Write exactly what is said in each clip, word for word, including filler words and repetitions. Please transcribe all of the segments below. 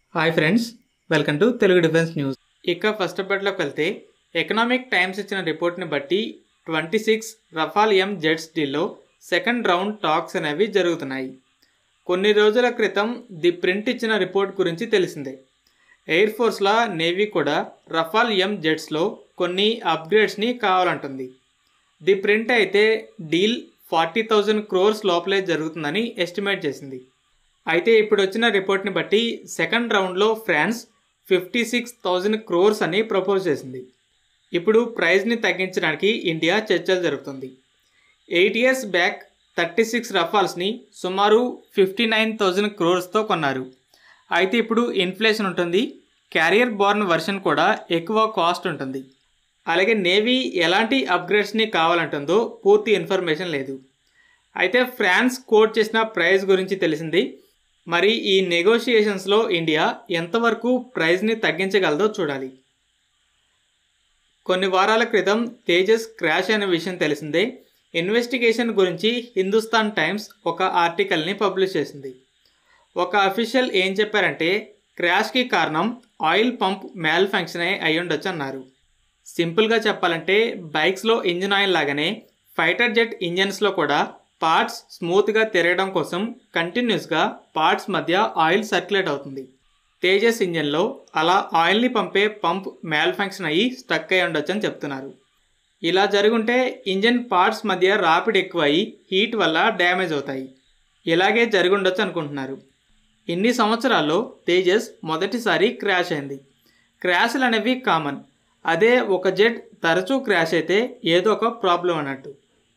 Hi friends, welcome to Telugu defence news. ఇక first అప్డేట్లోకి వెళ్తే ఎకనామిక్ టైమ్స్ ఇచ్చిన రిపోర్ట్ని బట్టి twenty six Rafale M jets డీల్లో సెకండ్ రౌండ్ టాక్స్ అనేవి జరుగుతున్నాయి. కొన్ని రోజుల క్రితం ది ప్రింట్ ఇచ్చిన రిపోర్ట్ గురించి తెలిసిందే. ఎయిర్ ఫోర్స్లా నేవీ కూడా రఫాల్ ఎం జెట్స్లో కొన్ని అప్గ్రేడ్స్ని కావాలంటుంది. ది ప్రింట్ అయితే డీల్ ఫార్టీ థౌజండ్ క్రోర్స్ లోపలే జరుగుతుందని ఎస్టిమేట్ చేసింది. అయితే ఇప్పుడు వచ్చిన రిపోర్ట్ని బట్టి సెకండ్ రౌండ్లో France fifty six thousand crores అని ప్రపోజ్ చేసింది. ఇప్పుడు ప్రైజ్ని తగ్గించడానికి ఇండియా చర్చలు జరుగుతుంది. Eight years back thirty six రఫాల్స్ని సుమారు ఫిఫ్టీ నైన్ థౌజండ్ క్రోర్స్తో కొన్నారు. అయితే ఇప్పుడు ఇన్ఫ్లేషన్ ఉంటుంది, క్యారియర్ బోర్న్ వర్షన్ కూడా ఎక్కువ కాస్ట్ ఉంటుంది. అలాగే నేవీ ఎలాంటి అప్గ్రేడ్స్ని కావాలంటుందో పూర్తి ఇన్ఫర్మేషన్ లేదు. అయితే ఫ్రాన్స్ కోట్ చేసిన ప్రైస్ గురించి తెలిసింది. మరి ఈ నెగోషియేషన్స్లో ఇండియా ఎంతవరకు ప్రైజ్ని తగ్గించగలదో చూడాలి. కొన్ని వారాల క్రితం తేజస్ క్రాష్ అనే విషయం తెలిసిందే. ఇన్వెస్టిగేషన్ గురించి హిందుస్థాన్ టైమ్స్ ఒక ఆర్టికల్ని పబ్లిష్ చేసింది. ఒక అఫీషియల్ ఏం చెప్పారంటే క్రాష్కి కారణం ఆయిల్ పంప్ మ్యాల్ ఫంక్షన్ అయి ఉండొచ్చు అన్నారు. సింపుల్గా చెప్పాలంటే బైక్స్లో ఇంజిన్ ఆయిల్ లాగానే ఫైటర్ జెట్ ఇంజన్స్లో కూడా పార్ట్స్ స్మూత్గా తిరగడం కోసం కంటిన్యూస్గా పార్ట్స్ మధ్య ఆయిల్ సర్క్యులేట్ అవుతుంది. తేజస్ ఇంజన్లో అలా ఆయిల్ని పంపే పంప్ మ్యాల్ ఫంక్షన్ అయ్యి స్టక్ అయి ఉండొచ్చు అని చెప్తున్నారు. ఇలా జరుగుంటే ఇంజన్ పార్ట్స్ మధ్య రాపిడ్ ఎక్కువ అయ్యి హీట్ వల్ల డ్యామేజ్ అవుతాయి. ఇలాగే జరుగుండొచ్చు అనుకుంటున్నారు. ఇన్ని సంవత్సరాల్లో తేజస్ మొదటిసారి క్రాష్ అయింది. క్రాష్లు అనేవి కామన్. అదే ఒక జెట్ తరచూ క్రాష్ అయితే ఏదో ఒక ప్రాబ్లం అన్నట్టు.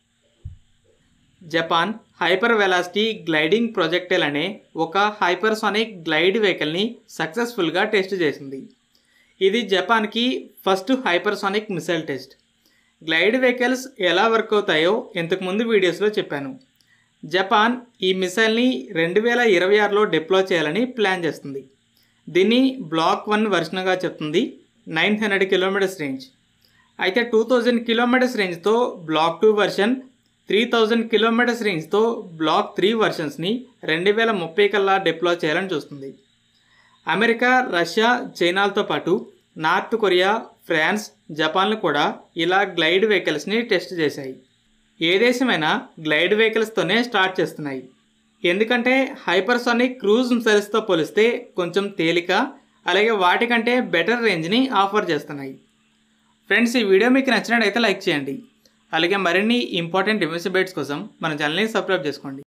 Japan hyper velocity gliding projectile అనే ఒక హైపర్సానిక్ గ్లైడ్ వెహికల్ని సక్సెస్ఫుల్గా టెస్ట్ చేసింది. ఇది జపాన్కి first hypersonic missile test. Glide vehicles ఎలా వర్క్ అవుతాయో ఇంతకుముందు వీడియోస్లో చెప్పాను. జపాన్ ఈ మిసైల్ని రెండు వేల ఇరవై ఆరులో డిప్లాయ్ చేయాలని ప్లాన్ చేస్తుంది. దీన్ని బ్లాక్ వన్ వర్షన్గా చెప్తుంది. Nine hundred kilometres range. అయితే టూ థౌజండ్ కిలోమీటర్స్ రేంజ్తో block two version, three thousand kilometres రేంజ్తో బ్లాక్ త్రీ వర్షన్స్ని రెండు వేల ముప్పై కల్లా డిప్లాయ్ చేయాలని చూస్తుంది. అమెరికా, రష్యా, చైనాలతో పాటు నార్త్ కొరియా, ఫ్రాన్స్, జపాన్లు కూడా ఇలా గ్లైడ్ వెహికల్స్ని టెస్ట్ చేశాయి. ఏ దేశమైనా గ్లైడ్ వెహికల్స్తోనే స్టార్ట్ చేస్తున్నాయి. ఎందుకంటే హైపర్సానిక్ క్రూజ్ మిసైల్స్తో పోలిస్తే కొంచెం తేలిక, అలాగే వాటికంటే బెటర్ రేంజ్ని ఆఫర్ చేస్తున్నాయి. ఫ్రెండ్స్, ఈ వీడియో మీకు నచ్చినట్టయితే లైక్ చేయండి. అలాగే మరిన్ని ఇంపార్టెంట్ డిఫెన్స్ అప్డేట్స్ కోసం మన ఛానల్ని సబ్స్క్రైబ్ చేసుకోండి.